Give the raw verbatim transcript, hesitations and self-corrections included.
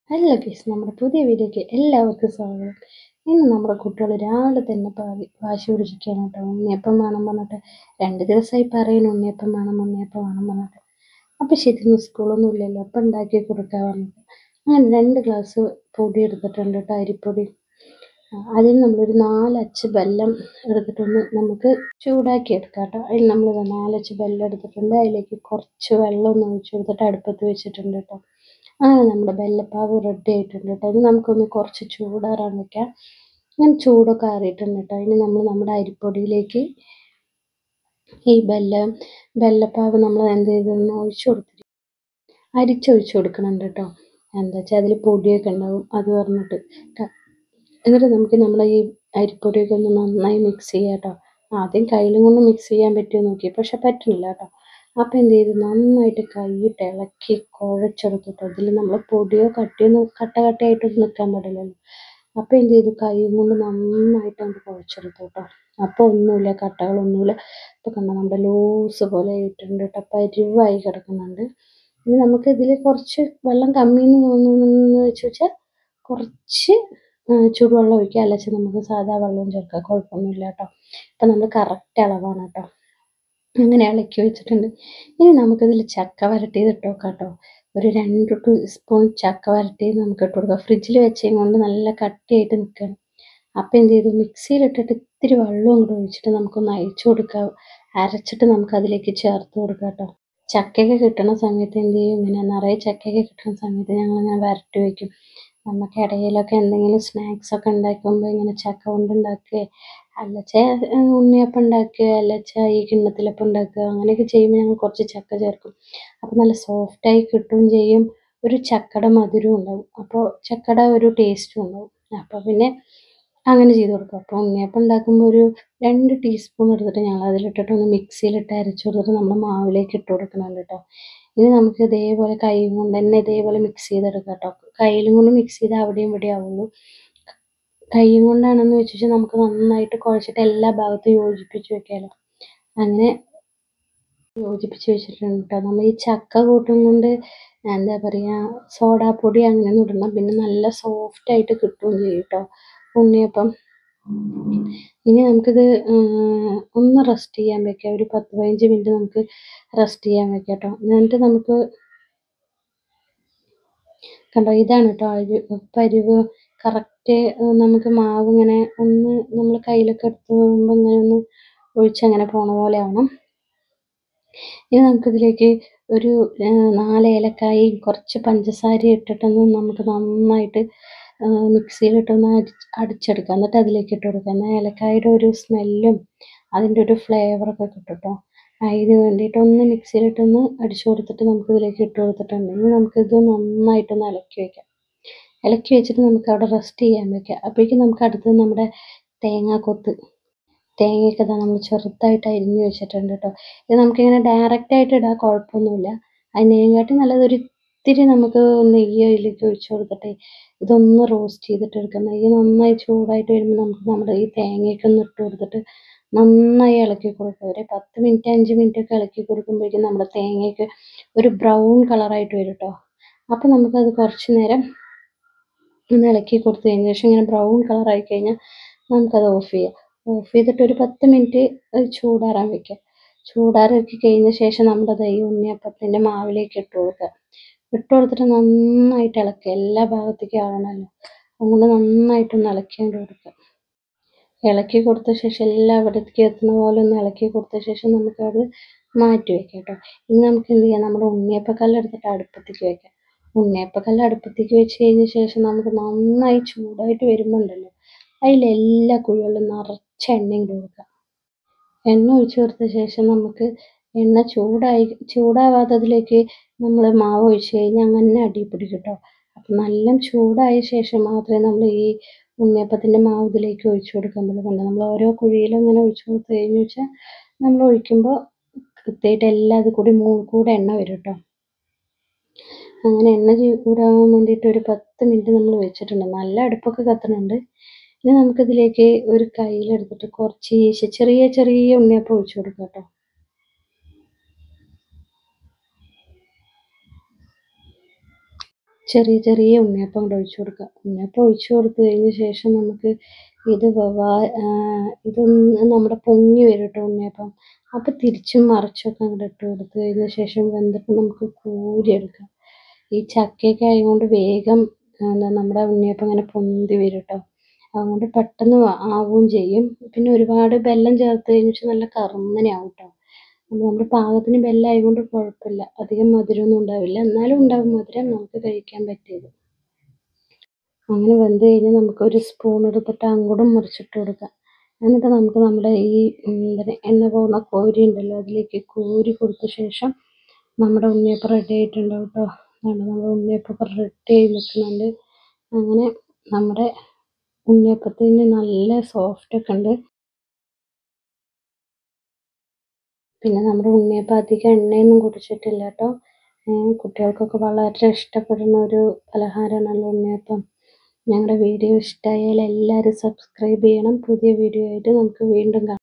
Hello guys, നമ്മുടെ പുതിയ വീഡിയോയ്ക്ക് എല്ലാവർക്കും സ്വാഗതം. ഇന്ന് നമ്മുടെ കുട്ടികൾ രാവിലെ തന്നെ പാവി വാശി പിടിച്ചിരിക്കുകയാണ് കേട്ടോ. ഉണ്ണിയപ്പം വേണം പറഞ്ഞിട്ട് രണ്ട് ദിവസമായി പറയുന്നു ഉണ്ണിയപ്പം വേണം ഉണ്ണിയപ്പം വേണം പറഞ്ഞിട്ട്. അപ്പം ശരി, സ്കൂളൊന്നും ഇല്ലല്ലോ, അപ്പം ഉണ്ടാക്കി കൊടുക്കാൻ പറഞ്ഞിട്ട് അങ്ങനെ രണ്ട് ഗ്ലാസ് പൊടി എടുത്തിട്ടുണ്ട് കേട്ടോ, അരിപ്പൊടി. അതിൽ നമ്മളൊരു നാലച്ച് വെല്ലം എടുത്തിട്ടൊന്ന് നമുക്ക് ചൂടാക്കി എടുക്കാം കേട്ടോ. അതിൽ നമ്മൾ നാലച്ച് വെല്ലം എടുത്തിട്ടുണ്ട്. അതിലേക്ക് കുറച്ച് വെള്ളം ഒന്ന് ഒഴിച്ച് കൊടുത്തിട്ട് അടുപ്പത്ത് വെച്ചിട്ടുണ്ട് കേട്ടോ. അങ്ങനെ നമ്മുടെ വെല്ലപ്പാവ് റെഡി ആയിട്ടുണ്ട് കേട്ടോ. ഇനി നമുക്കൊന്ന് കുറച്ച് ചൂടാറാൻ വെക്കാം. അങ്ങനെ ചൂടൊക്കെ ആറിയിട്ടുണ്ട് കേട്ടോ. ഇനി നമ്മൾ നമ്മുടെ അരിപ്പൊടിയിലേക്ക് ഈ വെല്ലം വെല്ലപ്പാവ് നമ്മൾ എന്ത് ചെയ്തൊന്ന് ഒഴിച്ചു കൊടുത്തിട്ട് അരിച്ചൊഴിച്ചു കൊടുക്കണുണ്ട് കേട്ടോ. എന്താ വെച്ചാൽ അതിൽ പൊടിയൊക്കെ ഉണ്ടാവും, അത് പറഞ്ഞിട്ട്. എന്നിട്ട് നമുക്ക് നമ്മളെ ഈ അരിപ്പൊടിയൊക്കെ ഒന്ന് നന്നായി മിക്സ് ചെയ്യാം കേട്ടോ. ആദ്യം കയ്യിലും കൊണ്ട് മിക്സ് ചെയ്യാൻ പറ്റുമോ നോക്കി, പക്ഷെ പറ്റുന്നില്ല കേട്ടോ. അപ്പം എന്ത് ചെയ്തു, നന്നായിട്ട് കൈയിട്ട് ഇളക്കി കുഴച്ചെടുത്തിട്ട് അതിൽ നമ്മൾ പൊടിയോ കട്ടിയോ കട്ട കട്ടയായിട്ടൊന്നും നിൽക്കാൻ പാടില്ലല്ലോ. അപ്പം എന്ത് ചെയ്തു, കൈ കൊണ്ട് നന്നായിട്ട് അങ്ങ് കുഴച്ചെടുത്തു കേട്ടോ. അപ്പോൾ ഒന്നുമില്ല, കട്ടകളൊന്നുമില്ല. ഇപ്പം കണ്ടോ, നമ്മുടെ ലൂസ് പോലെ ആയിട്ടുണ്ട് കേട്ടോ. പരുവായി കിടക്കുന്നുണ്ട്. ഇനി നമുക്ക് ഇതിൽ കുറച്ച് വെള്ളം കമ്മിയെന്ന് തോന്നുന്നു വെച്ച് വെച്ചാൽ കുറച്ച് ചൂടുവെള്ളം ഒഴിക്കുക, അല്ലെങ്കിൽ നമുക്ക് സാധാ വെള്ളവും ചേർക്കാം, കുഴപ്പമൊന്നുമില്ല കേട്ടോ. അപ്പം നമ്മൾ കറക്റ്റ് അളവാണ് കേട്ടോ. അങ്ങനെ ഇളക്കി വെച്ചിട്ടുണ്ട്. ഇനി നമുക്കിതിൽ ചക്ക വരട്ടിയത് ഇട്ട് നോക്കാം കേട്ടോ. ഒരു രണ്ട് ടീസ്പൂൺ ചക്ക വരട്ടിയത് നമുക്ക് ഇട്ട് കൊടുക്കാം. ഫ്രിഡ്ജിൽ വെച്ചതും കൊണ്ട് നല്ല കട്ടിയായിട്ട് നിൽക്കുകയാണ്. അപ്പം എന്ത് ചെയ്തു, മിക്സിയിലിട്ടിട്ട് ഇത്തിരി വെള്ളവും കൂടെ ഒഴിച്ചിട്ട് നമുക്കൊന്ന് അയച്ചു കൊടുക്കാം. അരച്ചിട്ട് നമുക്ക് അതിലേക്ക് ചേർത്ത് കൊടുക്കാം കേട്ടോ. ചക്കയൊക്കെ കിട്ടുന്ന സമയത്ത് എന്ത് ചെയ്യും, ഇങ്ങനെ നിറയെ ചക്കയൊക്കെ കിട്ടുന്ന സമയത്ത് ഞങ്ങളിങ്ങനെ വരട്ടി വയ്ക്കും. നമുക്ക് ഇടയിലൊക്കെ എന്തെങ്കിലും സ്നാക്സ് ഒക്കെ ഉണ്ടാക്കുമ്പോൾ ഇങ്ങനെ ചക്ക കൊണ്ട് ഉണ്ടാക്കുക, അല്ലച്ചാൽ ഉണ്ണിയപ്പം ഉണ്ടാക്കുക, അല്ലച്ചാൽ ഈ കിണ്ണത്തിലപ്പം ഉണ്ടാക്കുക, അങ്ങനെയൊക്കെ ചെയ്യുമ്പോൾ ഞങ്ങൾ കുറച്ച് ചക്ക ചേർക്കും. അപ്പോൾ നല്ല സോഫ്റ്റായി കിട്ടുകയും ചെയ്യും, ഒരു ചക്കയുടെ മധുരവും ഉണ്ടാവും, അപ്പോൾ ചക്കയുടെ ഒരു ടേസ്റ്റും ഉണ്ടാവും. അപ്പോൾ പിന്നെ അങ്ങനെ ചെയ്ത് കൊടുക്കും. അപ്പോൾ ഉണ്ണിയപ്പം ഉണ്ടാക്കുമ്പോൾ ഒരു രണ്ട് ടീസ്പൂൺ എടുത്തിട്ട് ഞങ്ങൾ അതിലിട്ടിട്ട് ഒന്ന് മിക്സിയിലിട്ട് അരച്ച് കൊടുത്തിട്ട് നമ്മൾ മാവിലേക്ക് ഇട്ട് കൊടുക്കുന്നുണ്ട് കേട്ടോ. ഇനി നമുക്ക് ഇതേപോലെ കൈ കൊണ്ട് തന്നെ ഇതേപോലെ മിക്സ് ചെയ്തെടുക്കാം കേട്ടോ. കയ്യിലും കൊണ്ട് മിക്സ് ചെയ്താൽ അവിടെയും ഇവിടെ ആവുള്ളൂ. കൈ കൊണ്ടാണെന്ന് വെച്ച് കഴിഞ്ഞാൽ നമുക്ക് നന്നായിട്ട് കുഴച്ചിട്ട് എല്ലാ ഭാഗത്തും യോജിപ്പിച്ച് വെക്കാമല്ലോ. അങ്ങനെ യോജിപ്പിച്ച് വെച്ചിട്ടുണ്ട് കേട്ടോ. നമ്മൾ ഈ ചക്ക കൂട്ടും കൊണ്ട് എന്താ പറയുക, സോഡാപ്പൊടി അങ്ങനെ ഇടണം, പിന്നെ നല്ല സോഫ്റ്റായിട്ട് കിട്ടുകയും ചെയ്യും കേട്ടോ ഉണ്ണിയപ്പം. ഇനി നമുക്കിത് ഒന്ന് റെസ്റ്റ് ചെയ്യാൻ വെക്കാം. ഒരു പത്ത് പതിനഞ്ച് മിനിറ്റ് നമുക്ക് റെസ്റ്റ് ചെയ്യാൻ വെക്കാം കേട്ടോ. എന്നിട്ട് നമുക്ക് കണ്ടോ, ഇതാണ് കേട്ടോ അരി പരുവ്. കറക്റ്റ് നമുക്ക് മാവ് ഇങ്ങനെ ഒന്ന് നമ്മൾ കയ്യിലൊക്കെ എടുത്ത് പോകുമ്പോൾ ഇങ്ങനെ ഒന്ന് ഒഴിച്ചങ്ങനെ പോണ പോലെ ആവണം. ഇനി നമുക്കിതിലേക്ക് ഒരു നാല് ഏലക്കായും കുറച്ച് പഞ്ചസാരയും ഇട്ടിട്ടൊന്ന് നമുക്ക് നന്നായിട്ട് മിക്സിയിലിട്ടൊന്ന് അടി അടിച്ചെടുക്കാം. എന്നിട്ട് അതിലേക്ക് ഇട്ട് കൊടുക്കാം. എന്നാൽ ഏലക്കായുടെ ഒരു സ്മെല്ലും അതിൻ്റെ ഒരു ഫ്ലേവറൊക്കെ കിട്ടും കേട്ടോ. അതിന് വേണ്ടിയിട്ടൊന്ന് മിക്സിയിലിട്ടൊന്ന് അടിച്ചു കൊടുത്തിട്ട് നമുക്കിതിലേക്ക് ഇട്ട് കൊടുത്തിട്ടുണ്ട്. ഇനി നമുക്കിത് നന്നായിട്ടൊന്ന് ഇളക്കി വയ്ക്കാം. ഇളക്കി വെച്ചിട്ട് നമുക്ക് അവിടെ റെസ്റ്റ് ചെയ്യാൻ വെക്കാം. അപ്പോഴേക്കും നമുക്ക് അടുത്തത് നമ്മുടെ തേങ്ങാക്കൊത്ത്. തേങ്ങയൊക്കെ ഇതാ നമ്മൾ ചെറുതായിട്ട് അരിഞ്ഞ് വെച്ചിട്ടുണ്ട് കേട്ടോ. ഇത് നമുക്കിങ്ങനെ ഡയറക്റ്റായിട്ട് ഇടാൻ കുഴപ്പമൊന്നുമില്ല. അതിനെക്കാട്ടി നല്ലത് ഒരു ഇത്തിരി നമുക്ക് നെയ്യ് അതിലേക്ക് ഒഴിച്ച് കൊടുത്തിട്ട് ഇതൊന്ന് റോസ്റ്റ് ചെയ്തിട്ട് എടുക്കാം. നെയ്യ് നന്നായി ചൂടായിട്ട് വരുമ്പോൾ നമുക്ക് നമ്മുടെ ഈ തേങ്ങയൊക്കെ ഒന്ന് ഇട്ട് കൊടുത്തിട്ട് നന്നായി ഇളക്കി കൊടുക്കുക. ഒരു പത്ത് മിനിറ്റ് അഞ്ച് മിനിറ്റ് ഒക്കെ ഇളക്കി കൊടുക്കുമ്പോഴേക്കും നമ്മുടെ തേങ്ങയൊക്കെ ഒരു ബ്രൗൺ കളറായിട്ട് വരും കേട്ടോ. അപ്പം നമുക്കത് കുറച്ച് നേരം ഒന്ന് ഇളക്കി കൊടുത്തതിന് ശേഷം ഇങ്ങനെ ബ്രൗൺ കളറായി കഴിഞ്ഞാൽ നമുക്കത് ഓഫ് ചെയ്യാം. ഓഫ് ചെയ്തിട്ട് ഒരു പത്ത് മിനിറ്റ് ചൂടാറാൻ വെക്കാം. ചൂടാറാക്കി കഴിഞ്ഞ ശേഷം നമ്മുടെ ഈ ഉണ്ണിയപ്പത്തിൻ്റെ മാവിലേക്ക് ഇട്ട് കൊടുക്കുക. ഇട്ട് കൊടുത്തിട്ട് നന്നായിട്ട് ഇളക്കുക. എല്ലാ ഭാഗത്തേക്കും ആവണമല്ലോ, അതുകൊണ്ട് നന്നായിട്ടൊന്ന് ഇളക്കിക്കൊണ്ട് കൊടുക്കുക. ഇളക്കി കൊടുത്ത ശേഷം എല്ലാവിടത്തേക്കും എത്തുന്ന പോലെ ഒന്ന് ഇളക്കി കൊടുത്ത ശേഷം നമുക്കത് മാറ്റി വയ്ക്കാം കേട്ടോ. ഇനി നമുക്ക് എന്ത് ചെയ്യാം, നമ്മുടെ ഉണ്ണിയപ്പക്കല്ല് എടുത്തിട്ട് അടുപ്പത്തേക്ക് വയ്ക്കാം. ഉണ്ണിയപ്പക്കല്ല് അടുപ്പത്തേക്ക് വെച്ച് കഴിഞ്ഞ ശേഷം നമുക്ക് നന്നായി ചൂടായിട്ട് വരുമ്പോൾ ഉണ്ടല്ലോ, അതിലെല്ലാ കുഴികളിലും നിറച്ച് എണ്ണയും കൊടുക്കുക. എണ്ണ ഒഴിച്ച് കൊടുത്ത ശേഷം നമുക്ക് എണ്ണ ചൂടായി ചൂടാവാത്തതിലേക്ക് നമ്മൾ മാവ് ഒഴിച്ച് കഴിഞ്ഞാൽ അങ്ങനെ അടിപിടിക്കും കേട്ടോ. അപ്പം നല്ല ചൂടായ ശേഷം മാത്രമേ നമ്മൾ ഈ ഉണ്ണിയപ്പത്തിൻ്റെ മാവ് ഇതിലേക്ക് ഒഴിച്ച് കൊടുക്കാൻ പറ്റുള്ളൂ. നമ്മൾ ഓരോ കുഴിയിലും ഇങ്ങനെ ഒഴിച്ച് കൊടുത്ത് കഴിഞ്ഞ് വെച്ചാൽ നമ്മൾ ഒഴിക്കുമ്പോൾ കൃത്യമായിട്ട് എല്ലാം അത് കൂടി മുകളിൽ കൂടെ എണ്ണ വരും കേട്ടോ. അങ്ങനെ എണ്ണ ചൂടാകാൻ വേണ്ടിയിട്ട് ഒരു പത്ത് മിനിറ്റ് നമ്മൾ വെച്ചിട്ടുണ്ട്. നല്ല അടുപ്പൊക്കെ കത്തുന്നുണ്ട്. ഇനി നമുക്കിതിലേക്ക് ഒരു കയ്യിലെടുത്തിട്ട് കുറച്ച് ചെറിയ ചെറിയ ഉണ്ണിയപ്പം ഒഴിച്ച് കൊടുക്കാം കേട്ടോ. ചെറിയ ചെറിയ ഉണ്ണിയപ്പം അങ്ങോട്ട് ഒഴിച്ച് കൊടുക്കുക. ഉണ്ണിയപ്പം ഒഴിച്ച് കൊടുത്ത് കഴിഞ്ഞ ശേഷം നമുക്ക് ഇത് വാ ഇതൊന്ന് നമ്മുടെ പൊങ്ങി വരും കേട്ടോ ഉണ്ണിയപ്പം. അപ്പോൾ തിരിച്ചും മറിച്ചൊക്കെ അങ്ങോട്ട് ഇട്ട് കൊടുത്ത് കഴിഞ്ഞ ശേഷം വെന്തിട്ട് നമുക്ക് കോരിയെടുക്കാം. ഈ ചക്കയൊക്കെ ആയതുകൊണ്ട് വേഗം എന്താ നമ്മുടെ ഉണ്ണിയപ്പം ഇങ്ങനെ പൊന്തി വരും കേട്ടോ. അതുകൊണ്ട് പെട്ടെന്ന് ആവുകയും ചെയ്യും. പിന്നെ ഒരുപാട് വെല്ലം ചേർത്ത് കഴിഞ്ഞാൽ നല്ല കറുന്നനെ ആവും കേട്ടോ. നമ്മുടെ പാകത്തിന് വെല്ലം ആയതുകൊണ്ട് കുഴപ്പമില്ല, അധികം മധുരമൊന്നും ഉണ്ടാവില്ല, എന്നാലും ഉണ്ടാവും മധുരം, നമുക്ക് കഴിക്കാൻ പറ്റിയത്. അങ്ങനെ വെന്ത് കഴിഞ്ഞാൽ നമുക്കൊരു സ്പൂൺ എടുത്തിട്ട് അങ്ങോട്ടും മുറിച്ചിട്ട് കൊടുക്കാം. എന്നിട്ട് നമുക്ക് നമ്മുടെ ഈ എന്താണ് എണ്ണ പോകുന്ന കോരി ഉണ്ടല്ലോ അതിലേക്ക് കോരി കൊടുത്ത ശേഷം നമ്മുടെ ഉണ്ണിയപ്പം റെഡി ആയിട്ടുണ്ടാവും കേട്ടോ. അതുകൊണ്ട് നമ്മുടെ ഉണ്ണിയപ്പം റെഡി ആയി നിൽക്കുന്നുണ്ട്. അങ്ങനെ നമ്മുടെ ഉണ്ണിയപ്പത്തിന് നല്ല സോഫ്റ്റൊക്കെ ഉണ്ട്. പിന്നെ നമ്മുടെ ഉണ്ണിയപ്പം അധികം എണ്ണയൊന്നും കുടിച്ചിട്ടില്ല കേട്ടോ. കുട്ടികൾക്കൊക്കെ വളരെ ഇഷ്ടപ്പെടുന്ന ഒരു പലഹാരമാണല്ലോ ഉണ്ണിയപ്പം. ഞങ്ങളുടെ വീഡിയോ ഇഷ്ടമായാൽ എല്ലാവരും സബ്സ്ക്രൈബ് ചെയ്യണം. പുതിയ വീഡിയോ ആയിട്ട് നമുക്ക് വീണ്ടും കാണാം.